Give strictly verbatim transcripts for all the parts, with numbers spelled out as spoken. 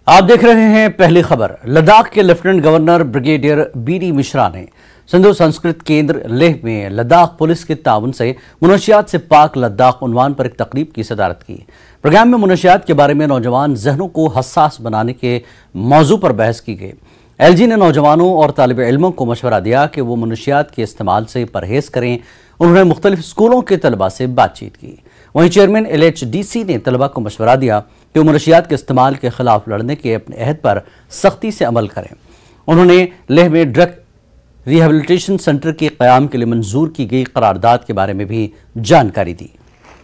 आप देख रहे हैं पहली खबर। लद्दाख के lieutenant governor brigadier B D Mishra ने सिंधु संस्कृत केंद्र लेह में लद्दाख पुलिस के ताउन से मुनशियात से पाक लद्दाख उन्वान पर एक तकरीब की सदारत की। प्रोग्राम में मुनशियात के बारे में नौजवान जहनों को हसास बनाने के मौजू पर बहस की गई। एलजी ने नौजवानों और तालिब इल्मों को मशवरा दिया कि वो मुनशियात के इस्तेमाल से परहेज करें। उन्होंने मुख्तलिफ स्कूलों के तलबा से बातचीत की। वहीं chairman L H D C ने तलबा को मशवरा दिया कि वो मुनशियात के इस्तेमाल के खिलाफ लड़ने के अपने अहद पर सख्ती से अमल करें। उन्होंने लेह में ड्रग रिहेबिलिटेशन सेंटर के क़याम के लिए मंजूर की गई करारदाद के बारे में भी जानकारी दी।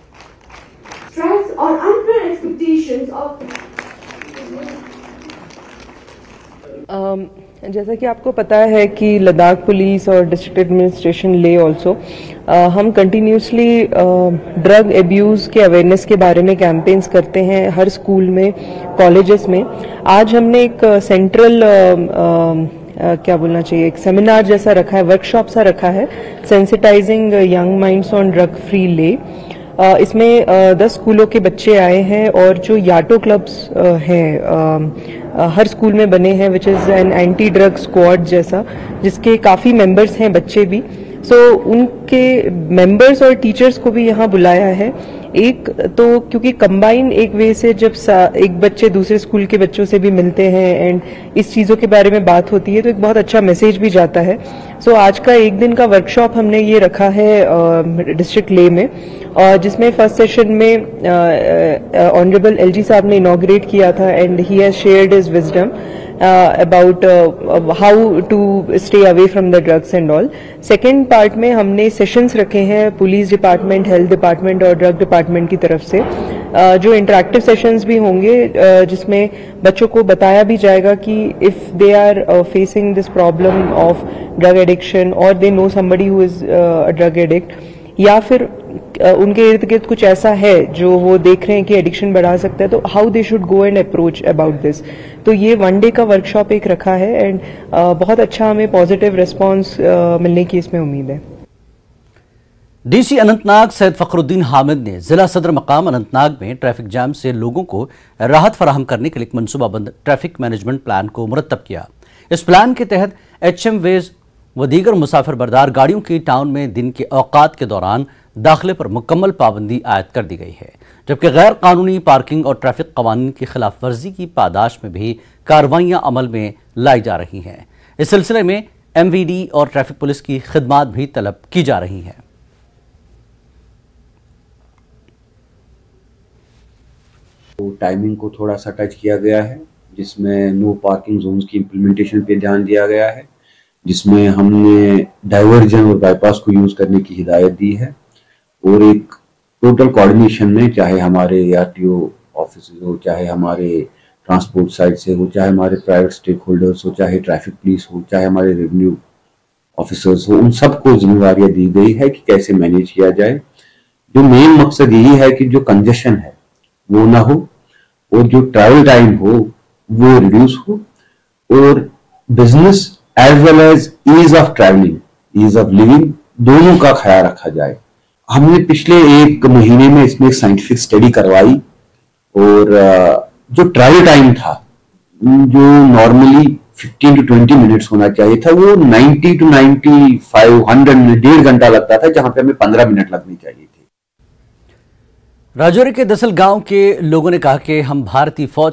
um, जैसा कि आपको पता है कि लद्दाख पुलिस और डिस्ट्रिक्ट एडमिनिस्ट्रेशन ले ऑल्सो हम कंटिन्यूसली ड्रग एब्यूज़ के अवेयरनेस के बारे में कैंपेन्स करते हैं हर स्कूल में, कॉलेजेस में। आज हमने एक सेंट्रल uh, uh, uh, क्या बोलना चाहिए, एक सेमिनार जैसा रखा है, वर्कशॉप सा रखा है, sensitizing young minds on drug free Leh. Uh, इसमें uh, दस स्कूलों के बच्चे आए हैं और जो याटो क्लब्स uh, हैं uh, uh, हर स्कूल में बने हैं, which is an anti drug squad जैसा, जिसके काफ़ी मेंबर्स हैं, बच्चे भी। सो so, उनके मेंबर्स और टीचर्स को भी यहाँ बुलाया है। एक तो क्योंकि कंबाइन एक वे से जब एक बच्चे दूसरे स्कूल के बच्चों से भी मिलते हैं एंड इस चीज़ों के बारे में बात होती है तो एक बहुत अच्छा मैसेज भी जाता है। सो so, आज का एक दिन का वर्कशॉप हमने ये रखा है डिस्ट्रिक्ट ले में, और जिसमें फर्स्ट सेशन में ऑनरेबल एलजी साहब ने इनॉग्रेट किया था and he has shared his wisdom about how to stay away from the drugs and all. Second part में हमने सेशंस रखे हैं पुलिस डिपार्टमेंट, हेल्थ डिपार्टमेंट और ड्रग डिपार्टमेंट की तरफ से, uh, जो इंटरेक्टिव सेशंस भी होंगे, uh, जिसमें बच्चों को बताया भी जाएगा कि if they are facing this problem of drug addiction और they know somebody who is a drug addict, या फिर uh, उनके इर्द गिर्द कुछ ऐसा है जो वो देख रहे हैं कि एडिक्शन बढ़ा सकता है, तो how they should go and approach about this. तो ये वन डे का वर्कशॉप एक रखा है एंड uh, बहुत अच्छा हमें पॉजिटिव रिस्पांस uh, मिलने की इसमें उम्मीद है। डीसी अनंतनाग सैयद फखरुद्दीन हामिद ने जिला सदर मकाम अनंतनाग में ट्रैफिक जाम से लोगों को राहत फराहम करने के लिए एक मनसूबाबंद ट्रैफिक मैनेजमेंट प्लान को मुरतब किया। इस प्लान के तहत एच एम वेज व दीगर मुसाफिर बरदार गाड़ियों की टाउन में दिन के औकात के दौरान दाखिले पर मुकम्मल पाबंदी आयद कर दी गई है, जबकि गैर कानूनी पार्किंग और ट्रैफिक कवानीन की खिलाफ वर्जी की पादाश में भी कार्रवाइयाँ अमल में लाई जा रही हैं। इस सिलसिले में एम वी डी और ट्रैफिक पुलिस की खिदमात भी तलब की जा रही हैं। टाइमिंग को थोड़ा सा टच किया गया है, जिसमें नो पार्किंग जोन्स की इम्प्लीमेंटेशन पे ध्यान दिया गया है, जिसमें हमने डाइवर्जन और बाईपास को यूज करने की हिदायत दी है, और एक टोटल कोऑर्डिनेशन में, चाहे हमारे आरटीओ ऑफिस हो, चाहे हमारे ट्रांसपोर्ट साइड से हो, चाहे हमारे प्राइवेट स्टेक होल्डर्स हो, चाहे ट्रैफिक पुलिस हो, चाहे हमारे रेवेन्यू ऑफिसर्स हो, उन सबको जिम्मेवारियां दी गई है कि कैसे मैनेज किया जाए। जो मेन मकसद यही है कि जो कंजेशन है वो ना हो और जो ट्रैवल टाइम हो वो रिड्यूस हो, और business as well as ease of travelling, ease of living, दोनों का ख्याल रखा जाए। हमने पिछले एक महीने में इसमें एक साइंटिफिक स्टडी करवाई, और जो ट्रैवल टाइम था जो normally fifteen to twenty minutes होना चाहिए था, वो ninety to ninety five, hundred minute, डेढ़ घंटा लगता था, जहां पे हमें पंद्रह मिनट लगनी चाहिए थी। राजौरी के दसल गांव के लोगों ने कहा कि हम भारतीय फौज